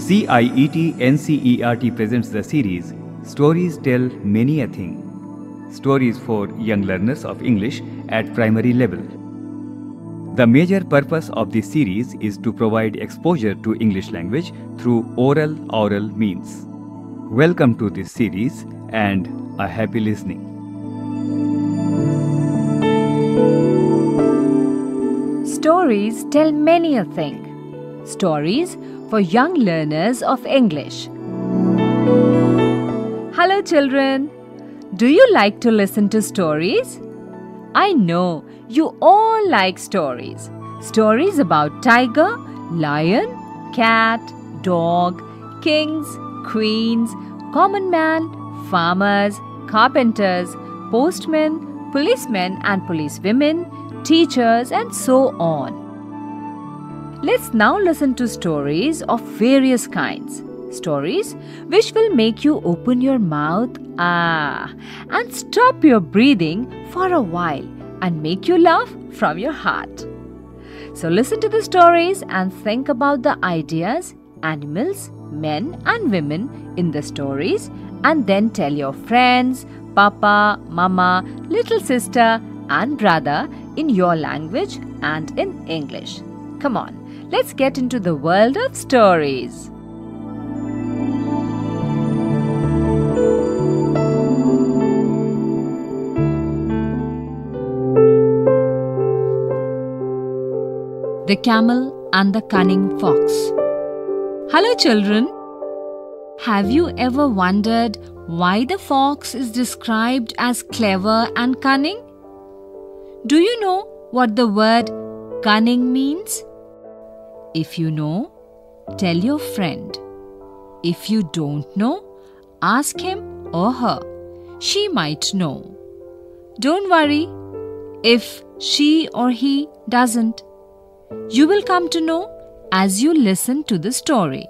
CIET NCERT presents the series Stories Tell Many a Thing. Stories for young learners of English at primary level. The major purpose of this series is to provide exposure to English language through oral means. Welcome to this series and a happy listening. Stories tell many a thing. Stories for young learners of English. Hello children, do you like to listen to stories? I know you all like stories. Stories about tiger, lion, cat, dog, kings, queens, common man, farmers, carpenters, postmen, policemen and policewomen, teachers and so on. Let's now listen to stories of various kinds. Stories which will make you open your mouth and stop your breathing for a while and make you laugh from your heart. So listen to the stories and think about the ideas, animals, men and women in the stories, and then tell your friends, papa, mama, little sister and brother in your language and in English. Come on, let's get into the world of stories. The Camel and the Cunning Fox. Hello children. Have you ever wondered why the fox is described as clever and cunning? Do you know what the word cunning means? If you know, tell your friend. If you don't know, ask him or her. She might know. Don't worry if she or he doesn't. You will come to know as you listen to the story.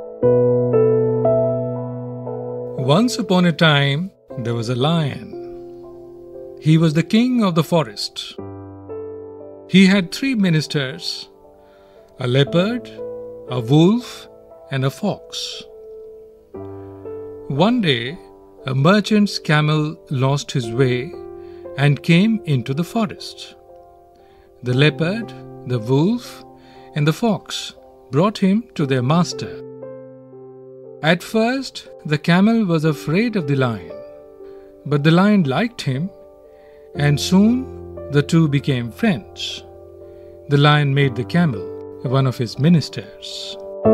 Once upon a time, there was a lion. He was the king of the forest. He had 3 ministers, a leopard, a wolf, and a fox. One day, a merchant's camel lost his way and came into the forest. The leopard, the wolf, and the fox brought him to their master. At first, the camel was afraid of the lion, but the lion liked him, and soon the two became friends. The lion made the camel one of his ministers.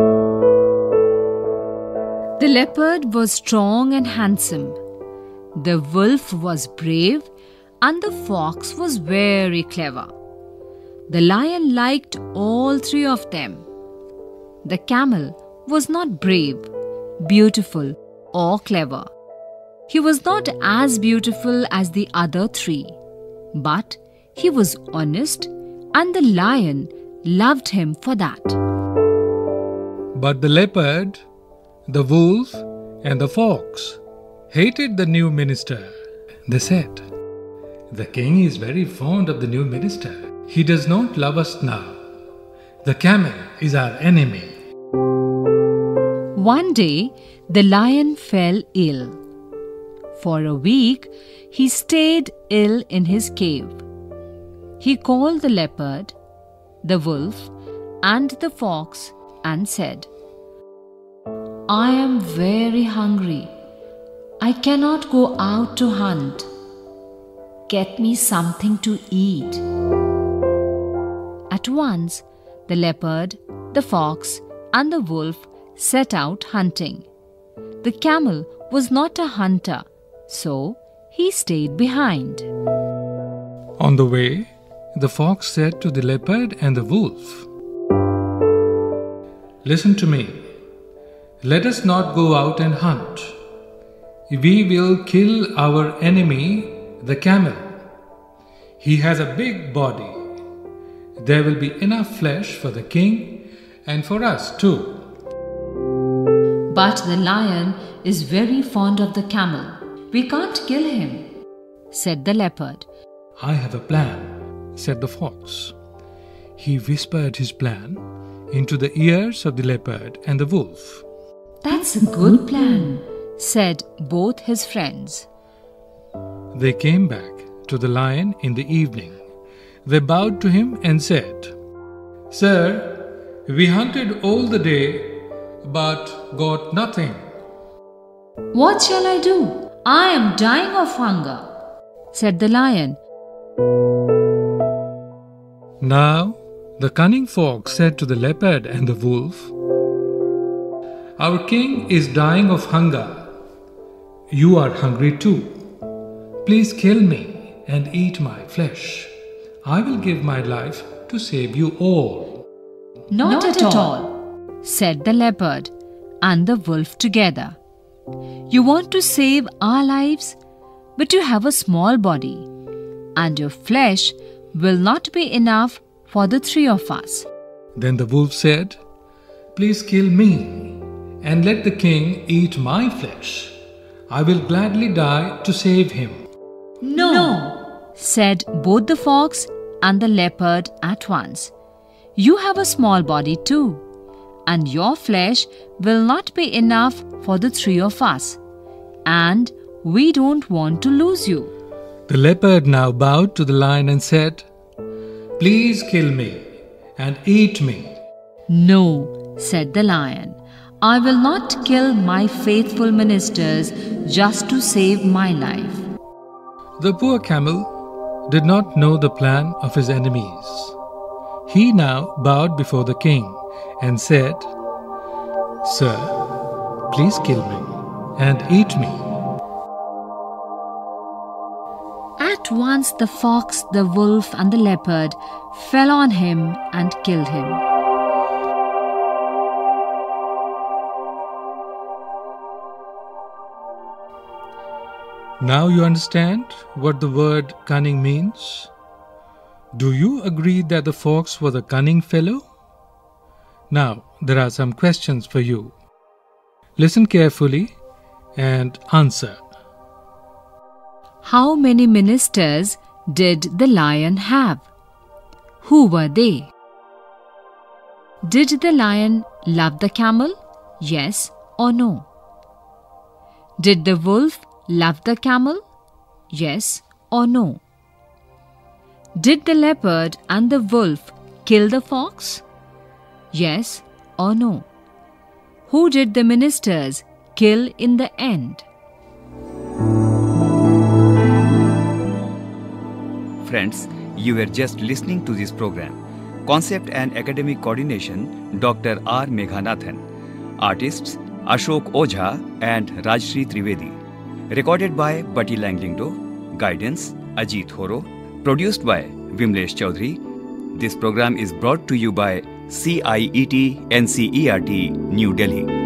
The leopard was strong and handsome. The wolf was brave, and the fox was very clever. The lion liked all 3 of them. The camel was not brave, beautiful, or clever. He was not as beautiful as the other 3, but he was honest, and the lion loved him for that. But the leopard, the wolf, and the fox hated the new minister. They said, "The king is very fond of the new minister. He does not love us now. The camel is our enemy." One day, the lion fell ill. For a week, he stayed ill in his cave. He called the leopard, the wolf, and the fox and said, "I am very hungry. I cannot go out to hunt. Get me something to eat." At once, the leopard, the fox, and the wolf set out hunting. The camel was not a hunter, so he stayed behind. On the way, the fox said to the leopard and the wolf, "Listen to me. Let us not go out and hunt. We will kill our enemy, the camel. He has a big body. There will be enough flesh for the king and for us too." "But the lion is very fond of the camel. We can't kill him," said the leopard. "I have a plan," said the fox. He whispered his plan into the ears of the leopard and the wolf. That's a good plan, said both his friends. They came back to the lion in the evening. They bowed to him and said, "Sir, we hunted all the day, but got nothing." What shall I do? I am dying of hunger, said the lion. Now the cunning fox said to the leopard and the wolf, "Our king is dying of hunger. You are hungry too. Please kill me and eat my flesh. I will give my life to save you all." Not at all, said the leopard and the wolf together. You want to save our lives, but you have a small body, and your flesh will not be enough for the three of us. Then the wolf said, "Please kill me and let the king eat my flesh. I will gladly die to save him." No, said both the fox and the leopard at once. You have a small body too, and your flesh will not be enough for the three of us, and we don't want to lose you. The leopard now bowed to the lion and said, "Please kill me and eat me." No, said the lion. I will not kill my faithful ministers just to save my life. The poor camel did not know the plan of his enemies. He now bowed before the king and said, "Sir, please kill me and eat me." At once the fox, the wolf, and the leopard fell on him and killed him. Now you understand what the word cunning means? Do you agree that the fox was a cunning fellow? Now, there are some questions for you. Listen carefully and answer. How many ministers did the lion have? Who were they? Did the lion love the camel? Yes or no? Did the wolf love the camel? Yes or no? Did the leopard and the wolf kill the fox? Yes or no? Who did the ministers kill in the end? Friends, you were just listening to this program. Concept and Academic Coordination, Dr. R. Meghanathan. Artists, Ashok Ojha and Rajshri Trivedi. Recorded by Bati Langlingdo. Guidance, Ajit Horo. Produced by Vimlesh Chaudhary. This program is brought to you by CIET NCERT, New Delhi.